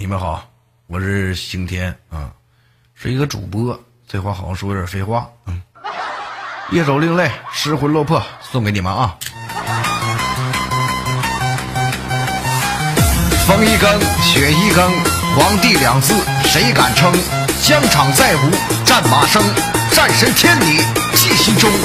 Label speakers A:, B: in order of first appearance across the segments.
A: 你们好，我是刑天啊，是一个主播，这话好像说有点废话。夜走另类，失魂落魄，送给你们啊。风一更，雪一更，皇帝两字谁敢称？疆场再无战马声，战神天理记心中。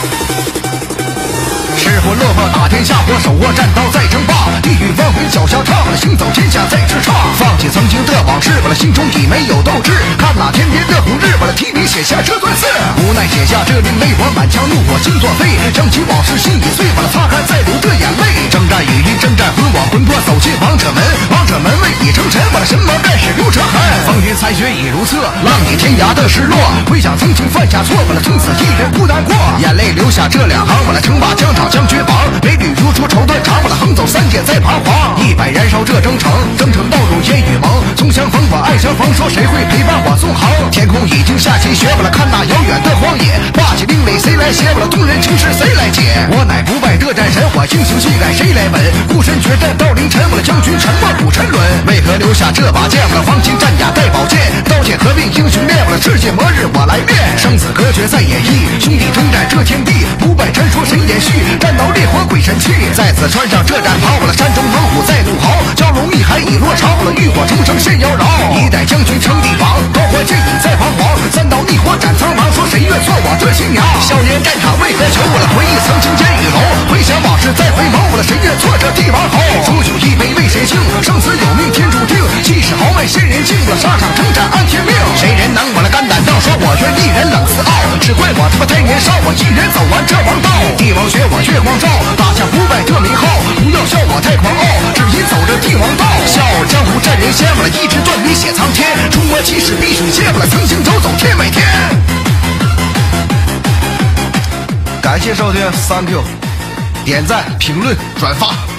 A: 失魂落魄打天下，我手握战刀在争霸，地狱光辉脚下踏，行走天下在叱咤。放弃曾经的往事，我心中已没有斗志。看那天边的红日，我替你写下这段字。无奈写下这另类，我满腔怒火心作废。想起往事心已碎，我擦干再流的眼泪。征战语音，征战魂，我魂魄走进王者门，王者门位已成神，我的神魔战士刘哲涵。风云残雪已如厕，浪迹天涯的失落。回想曾经犯下错，我从此一人孤单过。眼泪流下这两行，我来称霸疆场将绝榜。美女如出绸缎长，我来横走三界再彷徨。100燃烧这征程，征程道路烟雨蒙。从相逢我爱相逢，说谁会陪伴我纵横？天空已经下起雪，我来看那遥远的荒野。霸气另类谁来写？我来动人情事谁来解？我乃不败的战神，我英雄气概谁来稳？孤身决战到凌晨，我的将军沉默不沉沦。为何留下这把剑？我的黄金战甲带宝剑，刀剑合并英雄灭，我的世界末日我来灭。生死隔绝在演绎，兄弟征战这天地，不败传说谁延续？战刀烈火鬼神气，在此穿上这战袍，我的山中猛虎在怒嚎。蛟龙一海已落潮，我的浴火重生现妖娆。一代将军称帝王，高火剑影在彷徨。三刀逆火斩苍茫，说谁愿做我这新娘？少年战场为何求？我的回忆曾经烟雨楼，回想往事再回眸，我的谁愿做这帝王侯？煮酒一杯为谁敬？生死有命天注定，气势豪迈仙人境，我沙场征战安天命。谁人能我来肝胆道？说我愿一人冷似傲，只怪我他妈太年少，我一人走完这王道。帝王学我月光照，打下不败这名号。不要笑我太狂傲，只因走着帝王道。笑傲江湖战人仙，我来一直断笔写苍天。出没七尺碧水间，我来曾经走走天外天。感谢收听 ，Thank you，点赞、评论、转发。